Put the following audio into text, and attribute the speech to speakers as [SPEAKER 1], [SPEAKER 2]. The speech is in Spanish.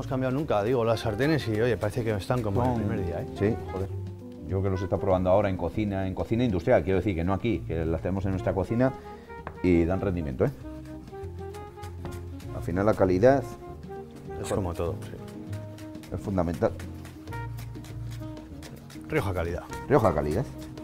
[SPEAKER 1] hemos cambiado nunca, digo, las sartenes y, oye, parece que están como en el primer día, ¿eh?
[SPEAKER 2] Sí, joder. Yo que los está probando ahora en cocina industrial, quiero decir que no aquí, que las tenemos en nuestra cocina y dan rendimiento, ¿eh? Al final la calidad
[SPEAKER 1] Es como todo, sí.
[SPEAKER 2] es fundamental.
[SPEAKER 1] Rioja calidad.
[SPEAKER 2] Rioja calidad.